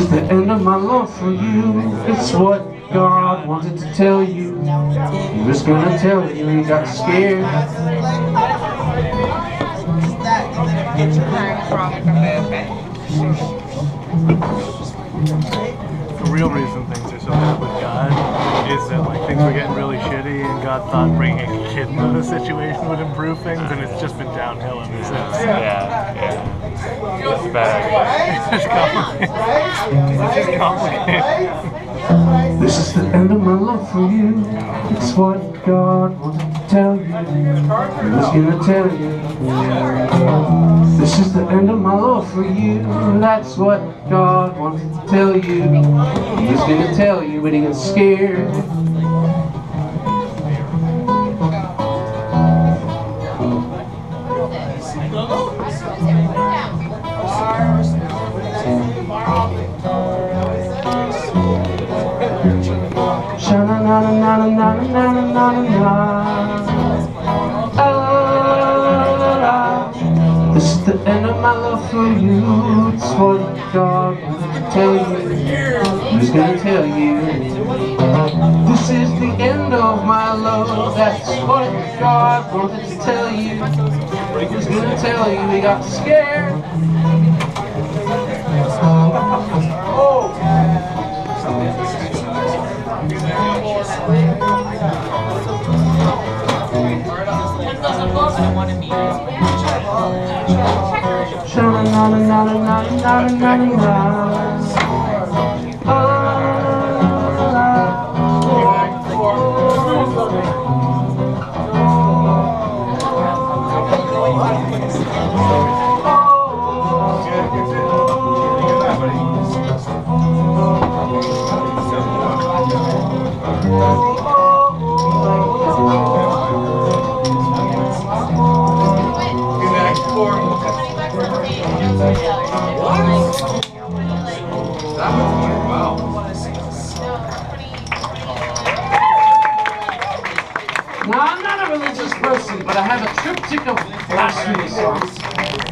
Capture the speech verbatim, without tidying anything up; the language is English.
is the end of my love for you. It's what God wanted to tell you. He was gonna tell you, he got scared. The real reason things are so bad with God is that like things were getting really shitty, and God thought bringing a kid into the situation would improve things, and it's just been downhill ever since. Yeah, yeah. It's bad. It's just complicated. It's just complicated. This is the end of my love for you. It's what God wanted to tell you. He was gonna tell you. This is the end of my love for you. That's what God wanted to tell you. He was gonna tell you, but he got scared. Sha-na-na-na-na-na-na-na-na-na. This is the end of my love for you. It's what God wanted to tell you. He was gonna tell you. This is the end of my love. That's what God wanted to tell you. He was gonna tell you. He got scared. Oh. Sha-na-na-na-na-na-na-na-na-na. Now, I'm not a religious person, but I have a triptych of blasphemy songs.